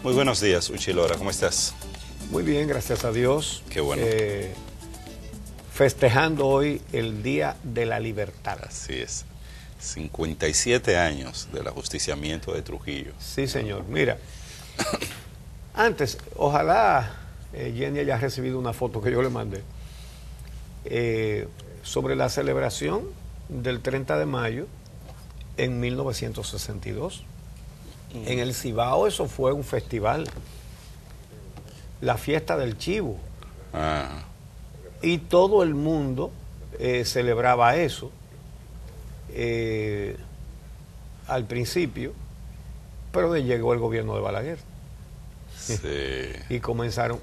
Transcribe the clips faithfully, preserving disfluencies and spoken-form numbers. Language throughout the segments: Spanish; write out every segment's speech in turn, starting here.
Muy buenos días, Uchilora, ¿cómo estás? Muy bien, gracias a Dios. Qué bueno. Eh, festejando hoy el Día de la Libertad. Así es. cincuenta y siete años del ajusticiamiento de Trujillo. Sí, señor. Mira, antes, ojalá eh, Jenny haya recibido una foto que yo le mandé eh, sobre la celebración del treinta de mayo en mil novecientos sesenta y dos. Mm. En el Cibao eso fue un festival, la fiesta del chivo. Ah. Y todo el mundo eh, celebraba eso eh, al principio, pero de llegó el gobierno de Balaguer. Sí. Y comenzaron.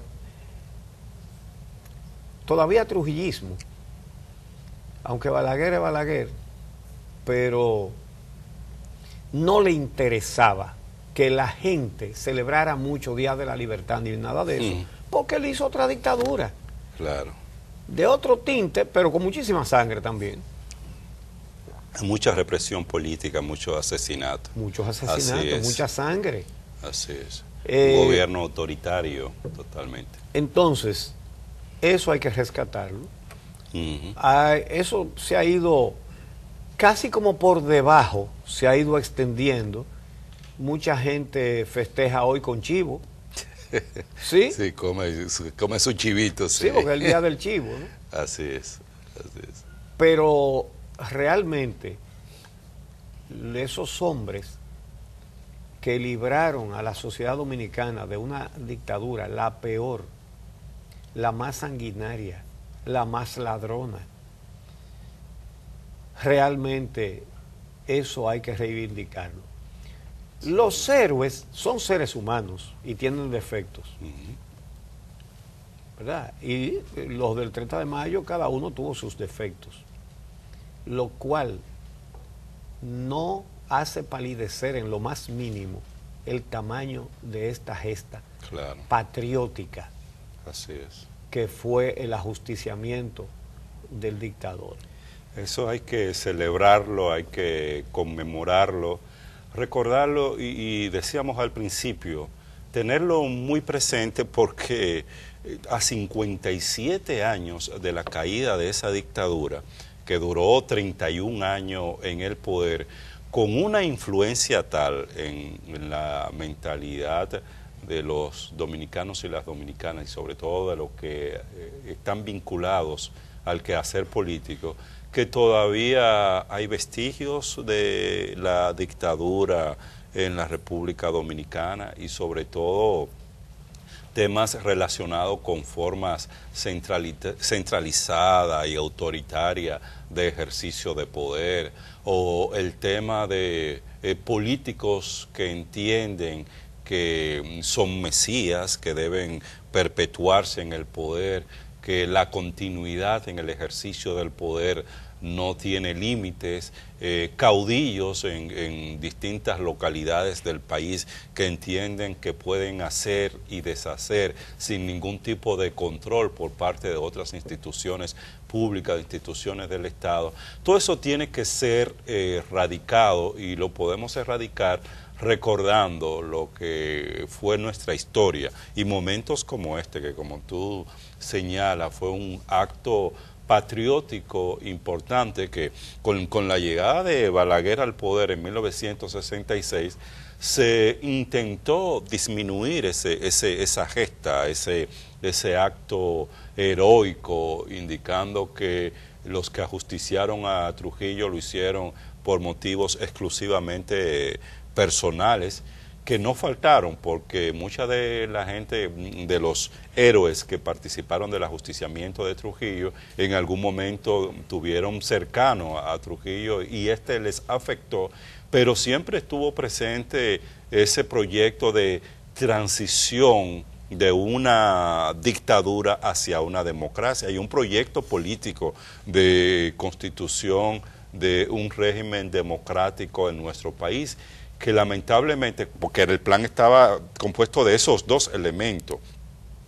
Todavía trujillismo, aunque Balaguer es Balaguer, pero no le interesaba que la gente celebrara mucho Día de la Libertad ni nada de eso, mm. porque él hizo otra dictadura. Claro. De otro tinte, pero con muchísima sangre también. Mucha represión política, muchos asesinatos. Muchos asesinatos, mucha sangre. Así es. Eh, Un gobierno autoritario, totalmente. Entonces, eso hay que rescatarlo. Uh-huh. Ah, eso se ha ido casi como por debajo, se ha ido extendiendo. Mucha gente festeja hoy con chivo. ¿Sí? Sí, come, come su chivito. Sí. Sí, porque es el día del chivo, ¿no? Así es, así es. Pero realmente, esos hombres que libraron a la sociedad dominicana de una dictadura, la peor, la más sanguinaria, la más ladrona, realmente eso hay que reivindicarlo. Los héroes son seres humanos y tienen defectos, uh-huh. ¿verdad? Y los del treinta de mayo, cada uno tuvo sus defectos, lo cual no hace palidecer en lo más mínimo el tamaño de esta gesta claro. patriótica. Así es. Que fue el ajusticiamiento del dictador. Eso hay que celebrarlo, hay que conmemorarlo, recordarlo y, y decíamos al principio, tenerlo muy presente porque a cincuenta y siete años de la caída de esa dictadura, que duró treinta y un años en el poder, con una influencia tal en, en la mentalidad de los dominicanos y las dominicanas, y sobre todo de los que eh, están vinculados al quehacer político, que todavía hay vestigios de la dictadura en la República Dominicana y sobre todo temas relacionados con formas centralizadas y autoritarias de ejercicio de poder, o el tema de eh, políticos que entienden que son mesías, que deben perpetuarse en el poder, que la continuidad en el ejercicio del poder no tiene límites, eh, caudillos en, en distintas localidades del país que entienden que pueden hacer y deshacer sin ningún tipo de control por parte de otras instituciones públicas, instituciones del Estado. Todo eso tiene que ser eh, erradicado y lo podemos erradicar recordando lo que fue nuestra historia y momentos como este, que como tú señalas, fue un acto patriótico importante que con, con la llegada de Balaguer al poder en mil novecientos sesenta y seis se intentó disminuir ese, ese, esa gesta, ese, ese acto heroico, indicando que los que ajusticiaron a Trujillo lo hicieron por motivos exclusivamente personales, que no faltaron, porque mucha de la gente, de los héroes que participaron del ajusticiamiento de Trujillo, en algún momento tuvieron cercano a, a Trujillo y este les afectó, pero siempre estuvo presente ese proyecto de transición de una dictadura hacia una democracia y un proyecto político de constitución de un régimen democrático en nuestro país, que lamentablemente, porque el plan estaba compuesto de esos dos elementos,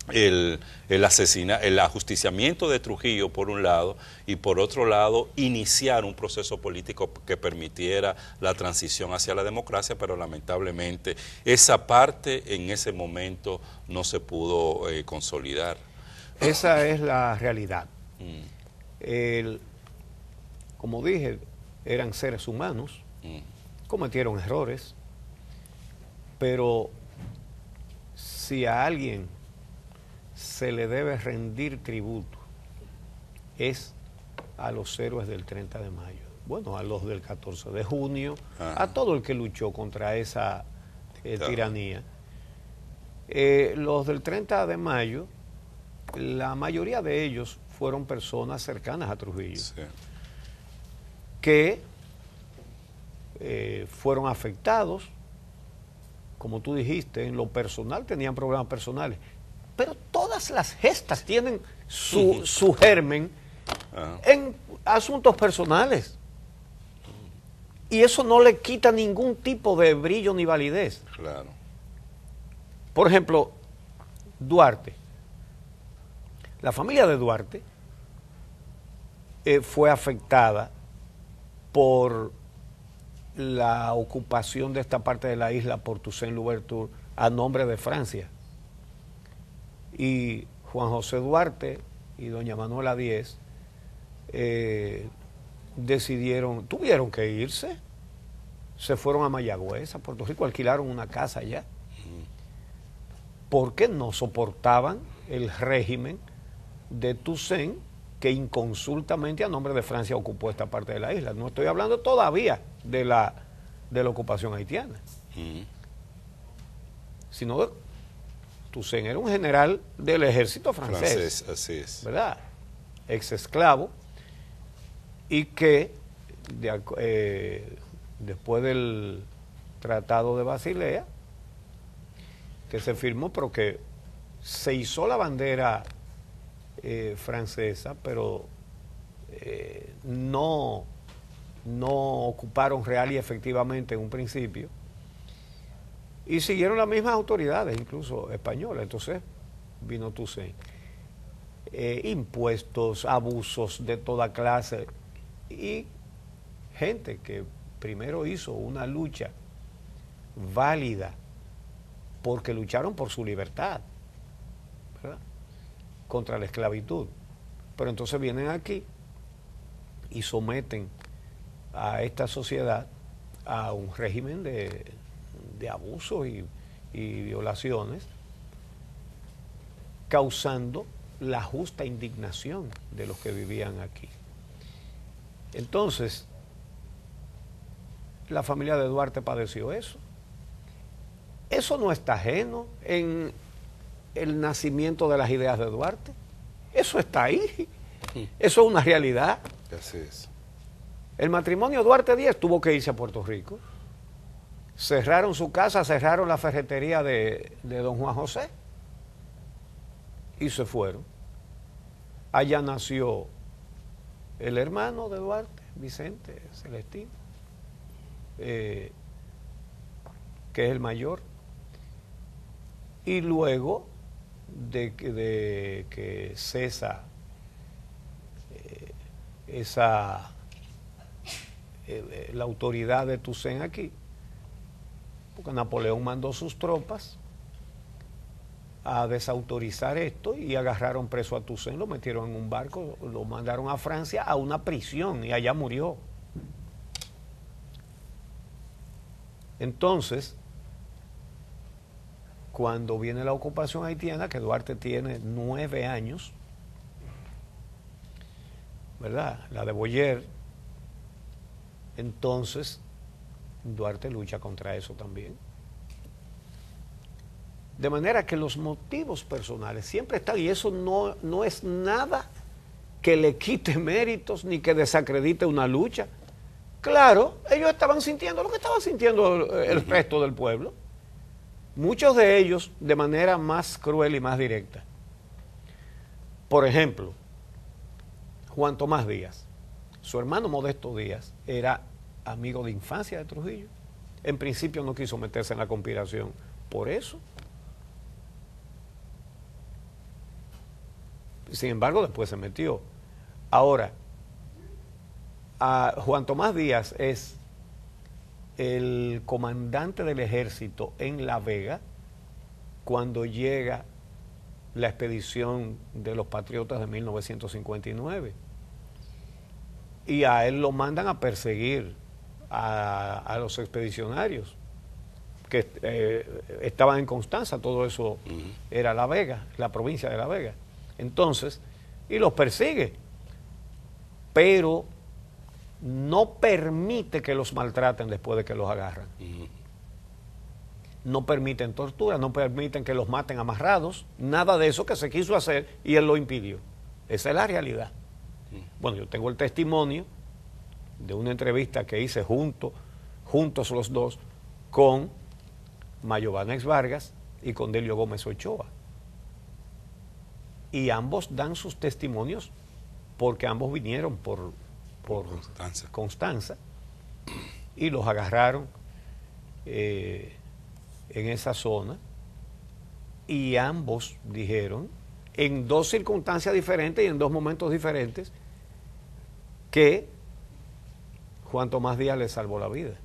el, el, asesina, el ajusticiamiento de Trujillo por un lado y por otro lado iniciar un proceso político que permitiera la transición hacia la democracia, pero lamentablemente esa parte en ese momento no se pudo eh, consolidar. Esa es la realidad. Mm. El, como dije, eran seres humanos, mm. cometieron errores, pero si a alguien se le debe rendir tributo es a los héroes del treinta de mayo, bueno, a los del catorce de junio, ajá, a todo el que luchó contra esa eh, tiranía. Eh, los del treinta de mayo, la mayoría de ellos fueron personas cercanas a Trujillo, sí, que eh, fueron afectados, como tú dijiste, en lo personal tenían problemas personales, pero todas las gestas tienen su, su germen uh-huh. en asuntos personales. Y eso no le quita ningún tipo de brillo ni validez. Claro. Por ejemplo, Duarte. La familia de Duarte eh, fue afectada por la ocupación de esta parte de la isla por Toussaint Louverture a nombre de Francia. Y Juan José Duarte y doña Manuela Díez eh, decidieron, tuvieron que irse, se fueron a Mayagüez, a Puerto Rico, alquilaron una casa allá, porque no soportaban el régimen de Toussaint, que inconsultamente a nombre de Francia ocupó esta parte de la isla. No estoy hablando todavía de la, de la ocupación haitiana, uh-huh. sino de Toussaint era un general del ejército francés, francés, así es, ¿verdad? Ex esclavo, y que de, eh, después del Tratado de Basilea, que se firmó, pero que se izó la bandera eh, francesa, pero eh, no, no ocuparon real y efectivamente en un principio, y siguieron las mismas autoridades, incluso españolas. Entonces vino Toussaint. Eh, impuestos, abusos de toda clase, y gente que primero hizo una lucha válida porque lucharon por su libertad, ¿verdad?, contra la esclavitud. Pero entonces vienen aquí y someten a esta sociedad a un régimen de, de abusos y, y violaciones, causando la justa indignación de los que vivían aquí. Entonces, la familia de Duarte padeció eso. Eso no está ajeno en el nacimiento de las ideas de Duarte. Eso está ahí. Eso es una realidad. Así es. El matrimonio Duarte Díez tuvo que irse a Puerto Rico. Cerraron su casa, cerraron la ferretería de, de don Juan José y se fueron. Allá nació el hermano de Duarte, Vicente Celestino, eh, que es el mayor. Y luego de, de que cesa eh, esa eh, la autoridad de Toussaint aquí, porque Napoleón mandó sus tropas a desautorizar esto y agarraron preso a Toussaint, lo metieron en un barco, lo mandaron a Francia a una prisión y allá murió. Entonces, cuando viene la ocupación haitiana, que Duarte tiene nueve años, ¿verdad?, la de Boyer, entonces Duarte lucha contra eso también. De manera que los motivos personales siempre están, y eso no, no es nada que le quite méritos ni que desacredite una lucha. Claro, ellos estaban sintiendo lo que estaba sintiendo el, el resto del pueblo. Muchos de ellos de manera más cruel y más directa. Por ejemplo, Juan Tomás Díaz, su hermano Modesto Díaz, era amigo de infancia de Trujillo. En principio no quiso meterse en la conspiración por eso. sin embargo, después se metió. Ahora, a Juan Tomás Díaz es el comandante del ejército en La Vega cuando llega la expedición de los patriotas de mil novecientos cincuenta y nueve. Y a él lo mandan a perseguir a, a los expedicionarios que eh, estaban en Constanza, todo eso uh-huh. era La Vega, la provincia de La Vega. Entonces, y los persigue, pero no permite que los maltraten después de que los agarran. Uh-huh. No permiten tortura, no permiten que los maten amarrados, nada de eso que se quiso hacer y él lo impidió. Esa es la realidad. Uh-huh. Bueno, yo tengo el testimonio de una entrevista que hice junto, juntos los dos con Mayobanex Vargas y con Delio Gómez Ochoa. Y ambos dan sus testimonios porque ambos vinieron por, por Constanza. Constanza y los agarraron eh, en esa zona y ambos dijeron en dos circunstancias diferentes y en dos momentos diferentes que Juan Tomás Díaz les salvó la vida.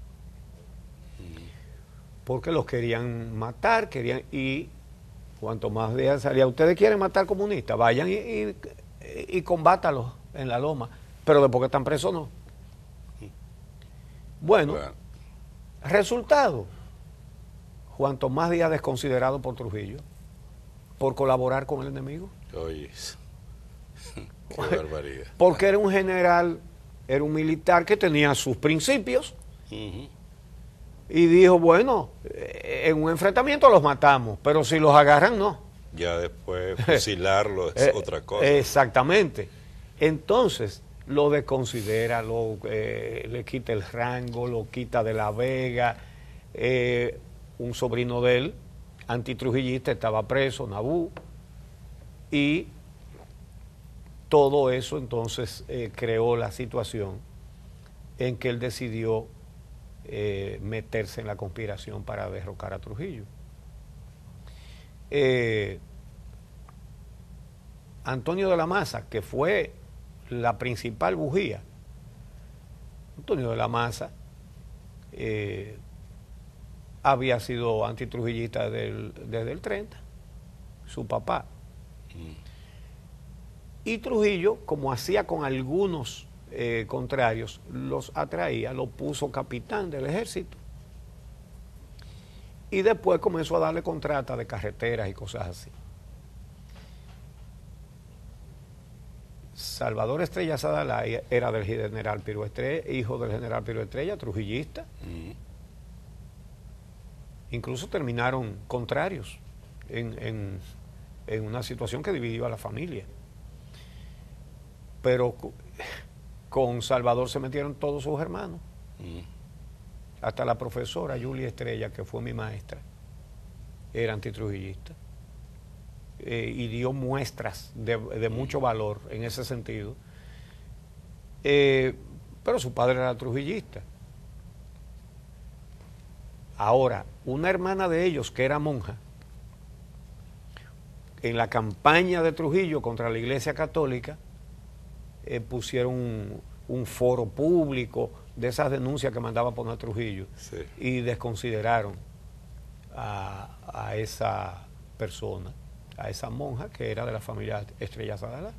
Porque los querían matar, querían, y Juan Tomás Díaz salía, ustedes quieren matar comunistas, vayan y, y, y combátalos en la loma, pero después que están presos no. Bueno, bueno, resultado, Juan Tomás Díaz desconsiderado por Trujillo, por colaborar con el enemigo. Oye, qué barbaridad. Porque era un general, era un militar que tenía sus principios, uh-huh. y dijo, bueno, en un enfrentamiento los matamos, pero si los agarran, no. Ya después fusilarlo es otra cosa. Exactamente. Entonces, lo desconsidera, lo, eh, le quita el rango, lo quita de La Vega. Eh, un sobrino de él, antitrujillista, estaba preso, Nabú, y todo eso entonces eh, creó la situación en que él decidió Eh, meterse en la conspiración para derrocar a Trujillo. Eh, Antonio de la Maza, que fue la principal bujía, Antonio de la Maza eh, había sido antitrujillista desde, desde el treinta, su papá. Mm. Y Trujillo, como hacía con algunos Eh, contrarios, los atraía, lo puso capitán del ejército y después comenzó a darle contratas de carreteras y cosas así. Salvador Estrella Sadalay era del general Piro Estrella, hijo del general Piro Estrella, trujillista. Mm. Incluso terminaron contrarios en, en, en una situación que dividió a la familia, pero con Salvador se metieron todos sus hermanos, mm. hasta la profesora Julia Estrella, que fue mi maestra, era antitrujillista, eh, y dio muestras de, de mucho valor en ese sentido, eh, pero su padre era trujillista. Ahora, una hermana de ellos, que era monja, en la campaña de Trujillo contra la Iglesia Católica, Eh, pusieron un, un foro público de esas denuncias que mandaba poner Trujillo, sí. y desconsideraron a, a esa persona, a esa monja que era de la familia Estrella Sadalay.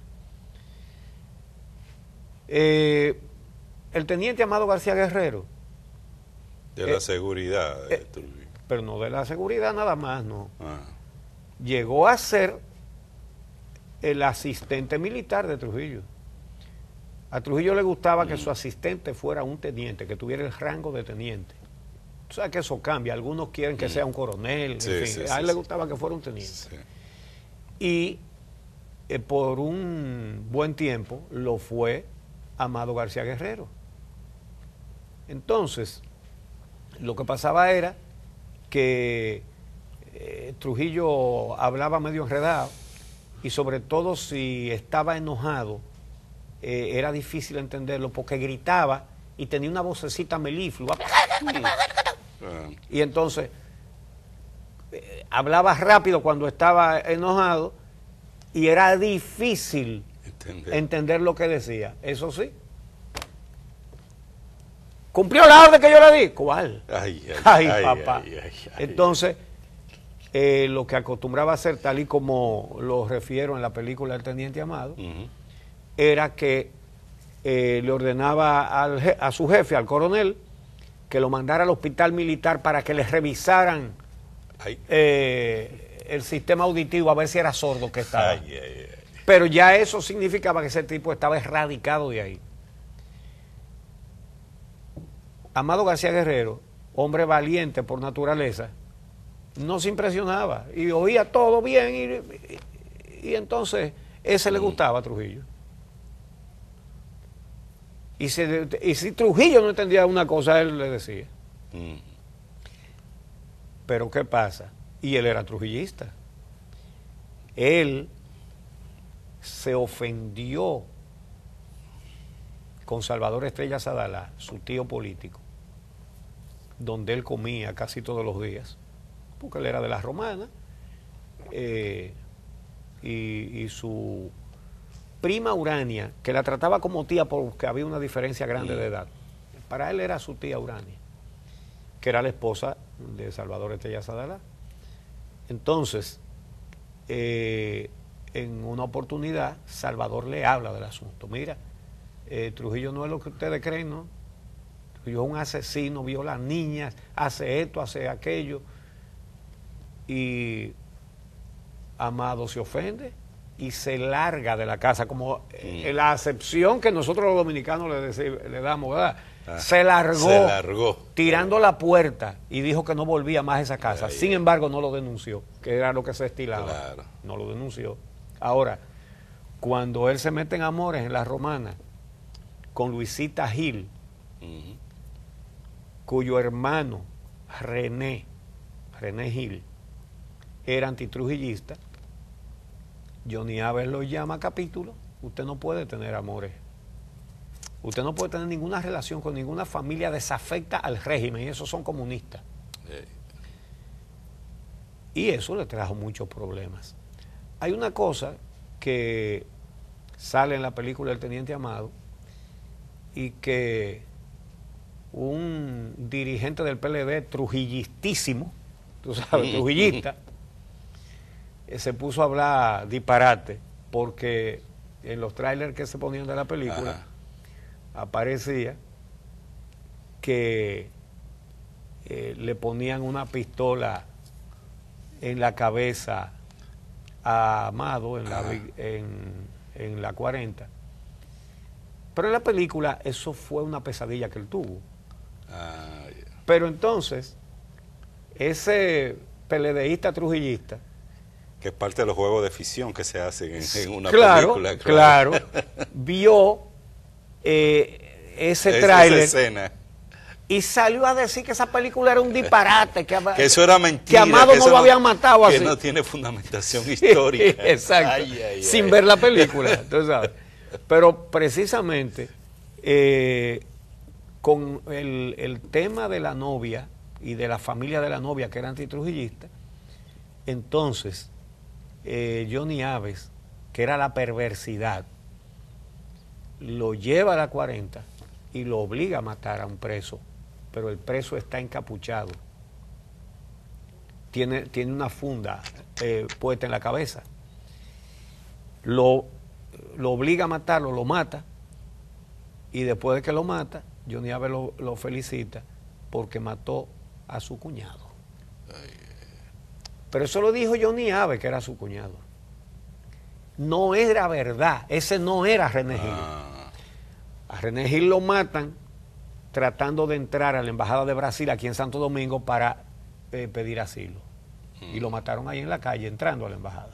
Eh, el teniente Amado García Guerrero. De la eh, seguridad de eh, Trujillo. Pero no de la seguridad nada más, no. Ah. Llegó a ser el asistente militar de Trujillo. A Trujillo le gustaba que su asistente fuera un teniente, que tuviera el rango de teniente. Tú sabes que eso cambia, algunos quieren que sea un coronel, sí, en fin, sí, a él sí, le gustaba sí. que fuera un teniente. Sí. Y eh, por un buen tiempo lo fue Amado García Guerrero. Entonces, lo que pasaba era que eh, Trujillo hablaba medio enredado y sobre todo si estaba enojado, Eh, era difícil entenderlo porque gritaba y tenía una vocecita meliflua. Mm. Y entonces eh, hablaba rápido cuando estaba enojado y era difícil Entender. entender lo que decía. Eso sí. ¿Cumplió la orden que yo le di? ¿Cuál? Ay, ay, Ay, ay, papá. ay, ay, ay. Entonces, eh, lo que acostumbraba a hacer, tal y como lo refiero en la película El Teniente Amado, Ujú. era que eh, le ordenaba al je- a su jefe, al coronel, que lo mandara al hospital militar para que le revisaran Ay, eh, el sistema auditivo a ver si era sordo que estaba. ay, ay, ay. Pero ya eso significaba que ese tipo estaba erradicado de ahí. Amado García Guerrero, hombre valiente por naturaleza, no se impresionaba y oía todo bien y, y, y entonces ese le gustaba a Trujillo. Y, se, y si Trujillo no entendía una cosa, él le decía. Mm. Pero ¿qué pasa? Y él era trujillista. Él se ofendió con Salvador Estrella Sadalá, su tío político, donde él comía casi todos los días, porque él era de la Romana, eh, y, y su prima Urania, que la trataba como tía porque había una diferencia grande de edad. Para él era su tía Urania, que era la esposa de Salvador Estrella Sadalá. Entonces, eh, en una oportunidad, Salvador le habla del asunto. Mira, eh, Trujillo no es lo que ustedes creen, ¿no? Trujillo es un asesino, viola niñas, hace esto, hace aquello. Y Amado se ofende y se larga de la casa, como eh, la acepción que nosotros los dominicanos le, dec- le damos, ¿verdad? Ah, se largó, se largó. tirando la puerta y dijo que no volvía más a esa casa. Ay, Sin ay. embargo, no lo denunció, que era lo que se estilaba. Claro. No lo denunció. Ahora, cuando él se mete en amores en la Romana con Luisita Gil, Ujú. cuyo hermano René, René Gil, era antitrujillista, Johnny Aves lo llama a capítulo. Usted no puede tener amores. Usted no puede tener ninguna relación con ninguna familia desafecta al régimen, y esos son comunistas. Eh, Y eso le trajo muchos problemas. Hay una cosa que sale en la película El Teniente Amado y que un dirigente del P L D trujillistísimo, tú sabes, trujillista, eh, se puso a hablar disparate porque en los trailers que se ponían de la película Ajá. aparecía que eh, le ponían una pistola en la cabeza a Amado en la, Ajá. vi- en, en la cuarenta. Pero en la película eso fue una pesadilla que él tuvo. Ah, ya. Pero entonces, ese peledeísta trujillista, Que es parte de los juegos de ficción que se hacen en, en una claro, película. claro, vio eh, ese Esa- tráiler esa escena. y salió a decir que esa película era un disparate, que, Que eso era mentira. que Amado no eso lo habían matado que así. no tiene fundamentación histórica. Exacto, Ay, ay, sin ay. ver la película, tú sabes. Pero precisamente eh, con el, el tema de la novia y de la familia de la novia que era antitrujillista, entonces eh, Johnny Aves, que era la perversidad, lo lleva a la cuarenta y lo obliga a matar a un preso, pero el preso está encapuchado, tiene, tiene una funda eh, puesta en la cabeza, lo, lo obliga a matarlo, lo mata, y después de que lo mata, Johnny Aves lo, lo felicita porque mató a su cuñado. Pero eso lo dijo Johnny Aves, que era su cuñado. No era verdad, ese no era René Gil. Ah, A René Gil lo matan tratando de entrar a la Embajada de Brasil aquí en Santo Domingo para eh, pedir asilo. Y lo mataron ahí en la calle entrando a la embajada.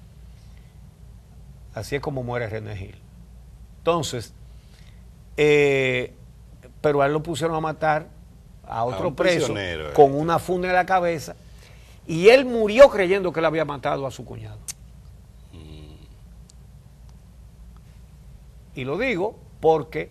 Así es como muere René Gil. Entonces, eh, pero a él lo pusieron a matar a otro un preso prisionero, eh. con una funda en la cabeza y él murió creyendo que él había matado a su cuñado. Y lo digo porque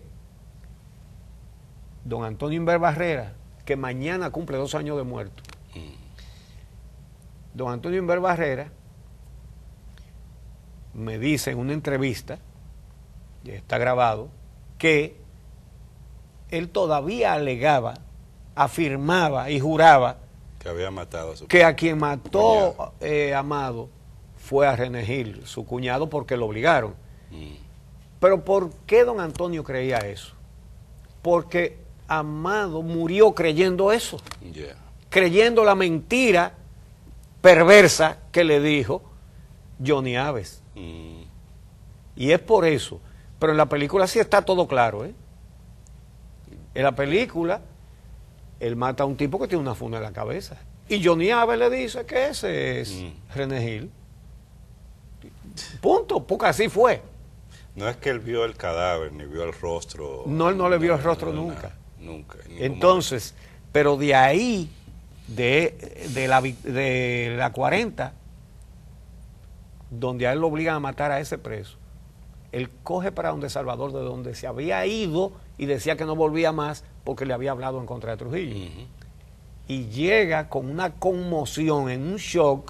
don Antonio Inver Barrera, que mañana cumple dos años de muerto, don Antonio Inver Barrera me dice en una entrevista, y está grabado, que él todavía alegaba, afirmaba y juraba que había matado a su que a quien mató eh, Amado fue a René Gil, su cuñado, porque lo obligaron. Mm. Pero ¿por qué don Antonio creía eso? Porque Amado murió creyendo eso, yeah. creyendo la mentira perversa que le dijo Johnny Aves. Mm. Y es por eso. Pero en la película sí está todo claro, ¿eh? En la película, él mata a un tipo que tiene una funda en la cabeza. Y Johnny Aves le dice que ese es mm. René Gil. Punto, porque así fue. No es que él vio el cadáver, ni vio el rostro. No, él no le vio el rostro no, nunca. No, nunca. Entonces, momento. Pero de ahí, de, de, la, de la cuarenta, donde a él lo obligan a matar a ese preso, él coge para donde Salvador, de donde se había ido y decía que no volvía más porque le había hablado en contra de Trujillo. Uh-huh. Y llega con una conmoción, en un shock,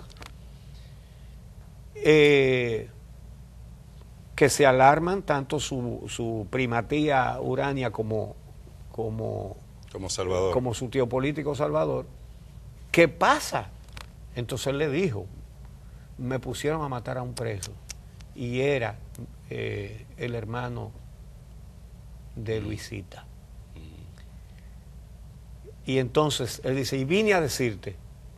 eh, que se alarman tanto su, su prima tía Urania como, como, como, Salvador. como su tío político Salvador. ¿Qué pasa? Entonces él le dijo, me pusieron a matar a un preso y era eh, el hermano de Luisita. Y entonces él dice, y vine a decirte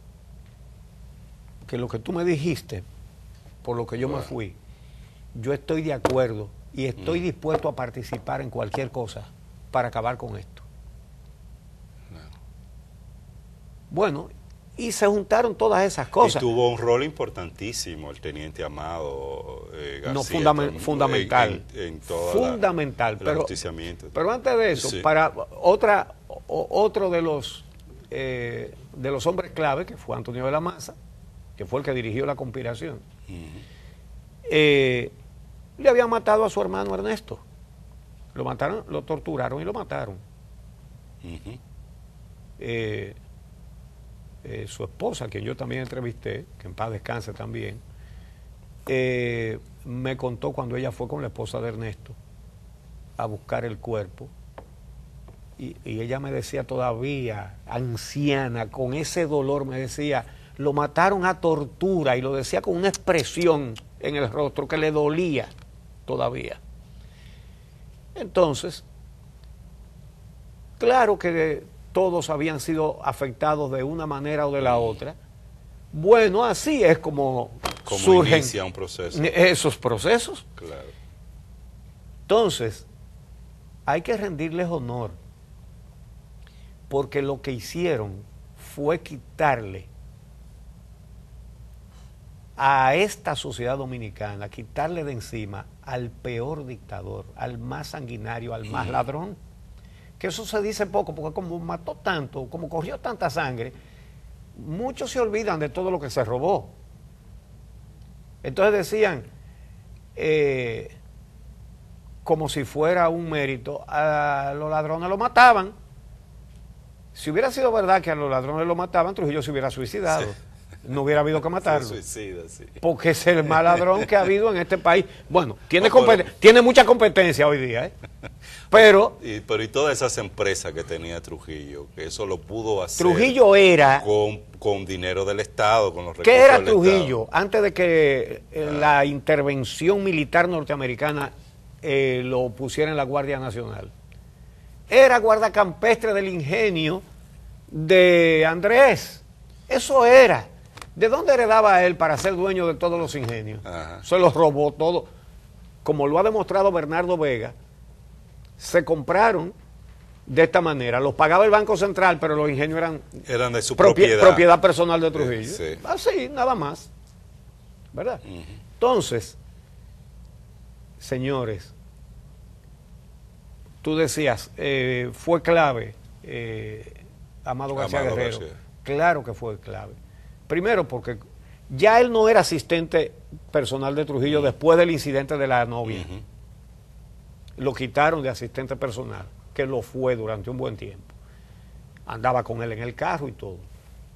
que lo que tú me dijiste, por lo que yo bueno. me fui, yo estoy de acuerdo y estoy mm. dispuesto a participar en cualquier cosa para acabar con esto. No. Bueno, y se juntaron todas esas cosas. Y tuvo un rol importantísimo el teniente Amado eh, García. No, fundament, en, fundamental. En, en toda fundamental. La, pero, pero antes de eso, sí. para otra, o, otro de los, eh, de los hombres clave, que fue Antonio de la Maza, que fue el que dirigió la conspiración, uh-huh. eh, le habían matado a su hermano Ernesto. Lo mataron, lo torturaron y lo mataron. Uh-huh. eh, Eh, su esposa, quien yo también entrevisté, que en paz descanse también, eh, me contó cuando ella fue con la esposa de Ernesto a buscar el cuerpo y, y ella me decía todavía, anciana, con ese dolor, me decía, lo mataron a tortura, y lo decía con una expresión en el rostro que le dolía todavía. Entonces, claro que todos habían sido afectados de una manera o de la otra. Bueno, así es como, como surgen inicia un proceso. Esos procesos. Claro. Entonces, hay que rendirles honor, porque lo que hicieron fue quitarle a esta sociedad dominicana, quitarle de encima al peor dictador, al más sanguinario, al más ladrón. Que eso se dice poco, porque como mató tanto, como corrió tanta sangre, muchos se olvidan de todo lo que se robó. Entonces decían, eh, como si fuera un mérito, a los ladrones lo mataban. Si hubiera sido verdad que a los ladrones lo mataban, Trujillo se hubiera suicidado. Sí. No hubiera habido que matarlo. Se suicida, sí. Porque es el más ladrón que ha habido en este país. Bueno, tiene, no, pero, tiene mucha competencia hoy día, ¿eh? Pero, y, pero y todas esas empresas que tenía Trujillo, que eso lo pudo hacer. Trujillo era con, con dinero del Estado, con los recursos ¿qué era del Trujillo? Estado. Antes de que eh, ah. la intervención militar norteamericana eh, lo pusiera en la Guardia Nacional. Era guardacampestre del ingenio de Andrés. Eso era. ¿De dónde heredaba él para ser dueño de todos los ingenios? Ajá. Se los robó todo. Como lo ha demostrado Bernardo Vega, se compraron de esta manera. Los pagaba el Banco Central, pero los ingenios eran, eran de su propie, propiedad. propiedad personal de Trujillo. Sí. Así, nada más. ¿Verdad? Uh-huh. Entonces, señores, tú decías, eh, fue clave eh, Amado García Amado Guerrero. García. Claro que fue clave. Primero porque ya él no era asistente personal de Trujillo uh-huh. después del incidente de la novia. Uh-huh. Lo quitaron de asistente personal, que lo fue durante un buen tiempo. Andaba con él en el carro y todo.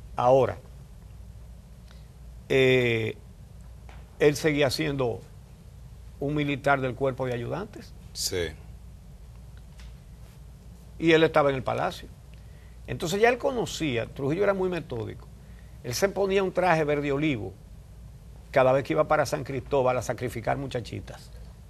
Ahora, eh, él seguía siendo un militar del cuerpo de ayudantes. Sí. Y él estaba en el palacio. Entonces ya él conocía, Trujillo era muy metódico. Él se ponía un traje verde olivo cada vez que iba para San Cristóbal a sacrificar muchachitas.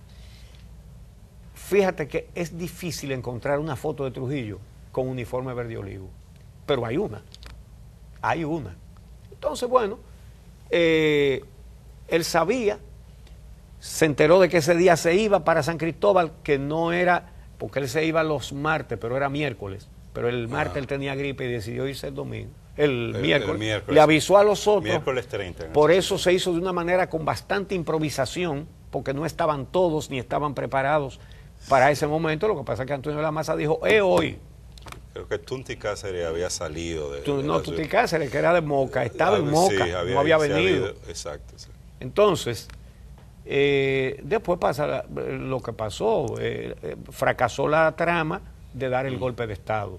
Fíjate que es difícil encontrar una foto de Trujillo con uniforme verde olivo, pero hay una, hay una. Entonces, bueno, eh, él sabía, se enteró de que ese día se iba para San Cristóbal, que no era, porque él se iba los martes, pero era miércoles, pero el martes ah. él tenía gripe y decidió irse el domingo. El, el, miércoles, el miércoles, le avisó a los otros, miércoles treinta, por eso se hizo de una manera con bastante improvisación, porque no estaban todos ni estaban preparados para ese momento. Lo que pasa es que Antonio de la Maza dijo, eh, hoy. Creo que Tunti Cáceres había salido de... Tú, de no, Tunti Cáceres, que era de Moca, estaba ah, en Moca, sí, había, no había venido. Habido, exacto. Sí. Entonces, eh, después pasa lo que pasó, eh, eh, fracasó la trama de dar el mm. golpe de Estado.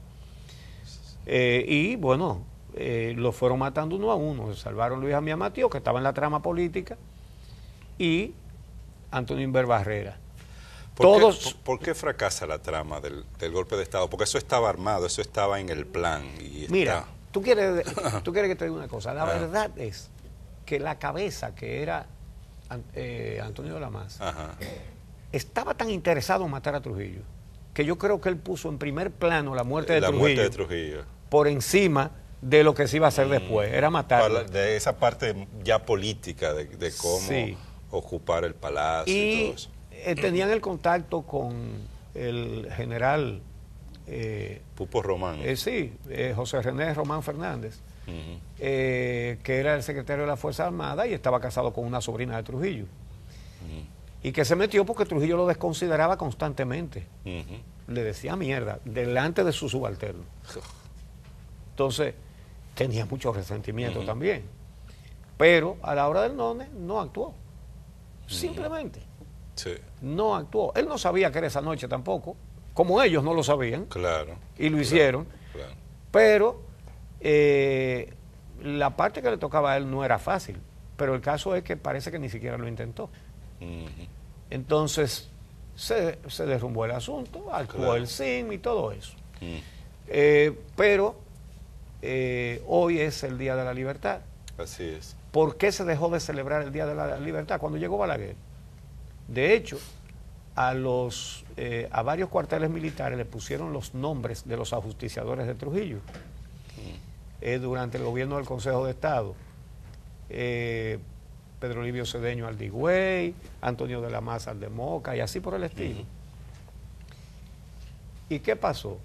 Eh, y bueno, eh, lo fueron matando uno a uno. Se salvaron Luis Amía Matío, que estaba en la trama política, y Antonio Inver Barrera. ¿Por, Todos, qué, por, ¿Por qué fracasa la trama del, del golpe de Estado? Porque eso estaba armado, eso estaba en el plan. Y mira, está... tú, quieres, tú quieres que te diga una cosa. La Ajá. verdad es que la cabeza que era eh, Antonio de la Maza Ajá. estaba tan interesado en matar a Trujillo que yo creo que él puso en primer plano la muerte de, la Trujillo, muerte de Trujillo por encima de lo que se iba a hacer mm. después. Era matarlo. De esa parte ya política de, de cómo sí. ocupar el palacio y, y todo eso. Eh, tenían el contacto con el general eh, Pupo Román. Eh, sí, eh, José René Román Fernández, uh-huh. eh, que era el secretario de la Fuerza Armada y estaba casado con una sobrina de Trujillo. Uh-huh. Y que se metió porque Trujillo lo desconsideraba constantemente. Uh-huh. Le decía mierda delante de su subalterno. Entonces, tenía mucho resentimiento uh-huh. también. Pero a la hora del none no actuó. Uh-huh. Simplemente. Sí. No actuó. Él no sabía que era esa noche tampoco, como ellos no lo sabían. Claro. Y lo hicieron. Claro. Pero eh, la parte que le tocaba a él no era fácil. Pero el caso es que parece que ni siquiera lo intentó. Uh-huh. Entonces se, se derrumbó el asunto, actuó claro. el S I M y todo eso. Uh-huh. eh, pero eh, hoy es el Día de la Libertad. Así es. ¿Por qué se dejó de celebrar el Día de la Libertad cuando llegó Balaguer? De hecho, a los eh, a varios cuarteles militares le pusieron los nombres de los ajusticiadores de Trujillo eh, durante el gobierno del Consejo de Estado. Eh, Pedro Livio Cedeño al Digüey, Antonio de la Maza al de Moca y así por el estilo. Uh-huh. ¿Y qué pasó?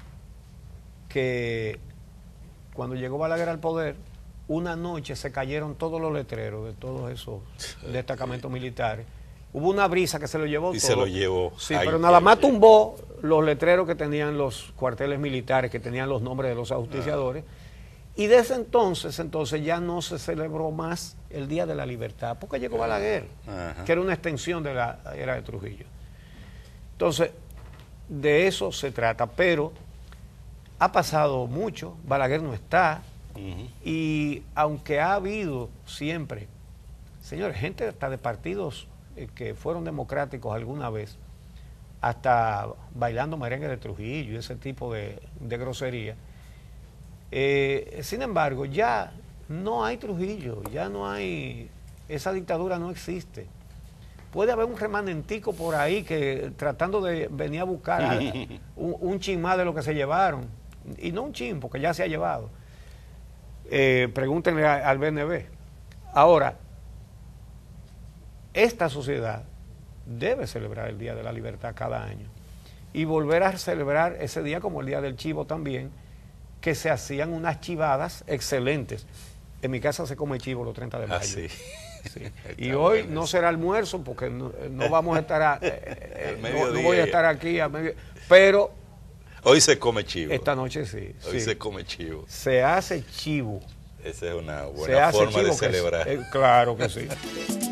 Que cuando llegó Balaguer al poder, una noche se cayeron todos los letreros de todos esos destacamentos militares. Hubo una brisa que se lo llevó y todo. se lo llevó. Sí, Ay, pero nada más tumbó los letreros que tenían los cuarteles militares, que tenían los nombres de los ajusticiadores. Ah. Y desde entonces, entonces ya no se celebró más el Día de la Libertad, porque llegó Balaguer, Ajá. que era una extensión de la era de Trujillo. Entonces, de eso se trata, pero ha pasado mucho, Balaguer no está, uh-huh. y aunque ha habido siempre, señores, gente hasta de partidos que fueron democráticos alguna vez, hasta bailando merengue de Trujillo y ese tipo de, de grosería. Eh, sin embargo, ya no hay Trujillo, ya no hay, esa dictadura no existe. Puede haber un remanentico por ahí que tratando de venir a buscar a, un, un chin más de lo que se llevaron, y no un chin, porque ya se ha llevado. Eh, pregúntenle a, al B N B. Ahora, esta sociedad debe celebrar el Día de la Libertad cada año y volver a celebrar ese día como el Día del Chivo también, que se hacían unas chivadas excelentes. En mi casa se come chivo los treinta de mayo. Ah, sí. Sí. Y hoy no eso. será almuerzo porque no, no vamos a estar a, eh, no, no voy a estar aquí a medio, pero hoy se come chivo. Esta noche sí. Hoy sí. se come chivo. Se hace chivo. Esa es una buena forma de celebrar. Es, eh, claro que sí.